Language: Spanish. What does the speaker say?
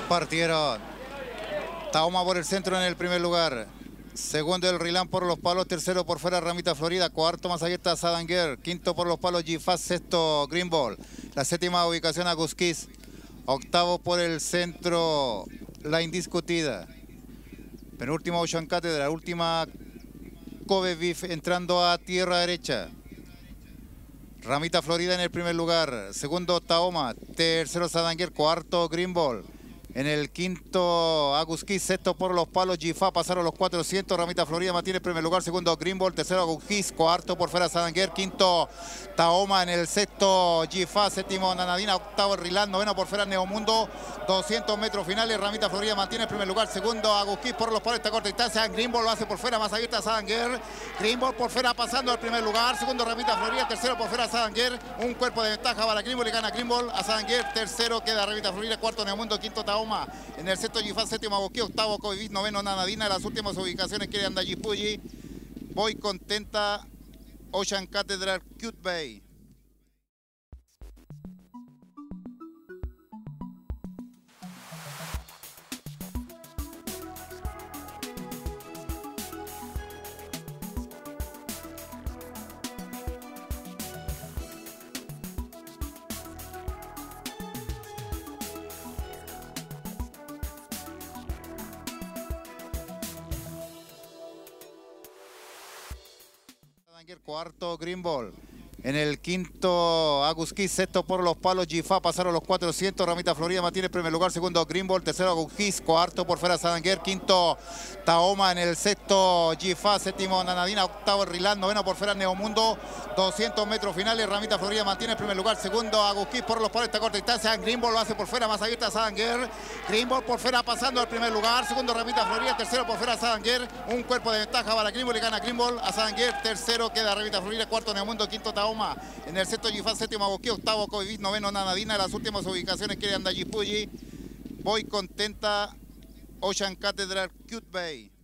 Partieron. Tahoma por el centro en el primer lugar. Segundo el Rilán por los palos. Tercero por fuera Ramita Florida. Cuarto más abierta Sadanger. Quinto por los palos G-Fast. Sexto Green Ball. La séptima ubicación Aguskis. Octavo por el centro La Indiscutida. Penúltima Ocean Cathedral. Última Kobe Beef entrando a tierra derecha. Ramita Florida en el primer lugar. Segundo Tahoma. Tercero Sadanger. Cuarto Green Ball. En el quinto Aguskis, sexto por los palos G-Fast, pasaron los 400, Ramita Florida mantiene el primer lugar, segundo Green Ball, tercero Aguskis, cuarto por fuera Sadanger, quinto Tahoma en el sexto G-Fast, séptimo Nanadina, octavo Rilán, noveno por fuera Neomundo, 200 metros finales, Ramita Florida mantiene el primer lugar, segundo Aguskis por los palos, esta corta distancia, Green Ball lo hace por fuera, más abierta Sadanger, Green Ball por fuera pasando al primer lugar, segundo Ramita Florida, tercero por fuera Sadanger, un cuerpo de ventaja para Green Ball y gana Green Ball a Sadanger, tercero queda Ramita Florida, cuarto Neomundo, quinto Tahoma. En el sexto G-Fast, séptimo Aguskis, octavo Kobe Beef, noveno Nanadina. Las últimas ubicaciones quiere Andayipuyi. Voy contenta Ocean Cathedral, Cute Bay. Cuarto Green Ball. En el quinto Aguskis, sexto por los palos G-Fast, pasaron los 400, Ramita Florida mantiene el primer lugar, segundo Green Ball, tercero Aguskis, cuarto por fuera Sadanger, quinto Tahoma en el sexto G-Fast, séptimo Nanadina, octavo Rilán, noveno por fuera Neomundo, 200 metros finales, Ramita Florida mantiene el primer lugar, segundo Aguskis por los palos, esta corta distancia, Green Ball lo hace por fuera, más abierta Sadanger, Green Ball por fuera pasando al primer lugar, segundo Ramita Florida, tercero por fuera Sadanger, un cuerpo de ventaja para Green Ball y gana Green Ball a Sadanger, tercero queda Ramita Florida, cuarto Neomundo, quinto Tahoma. En el sexto G-Fast, séptimo Aguskis, octavo Kobe Beef, noveno Nanadina. Las últimas ubicaciones quiere Andayipuyi. Voy contenta Ocean Cathedral, Cute Bay.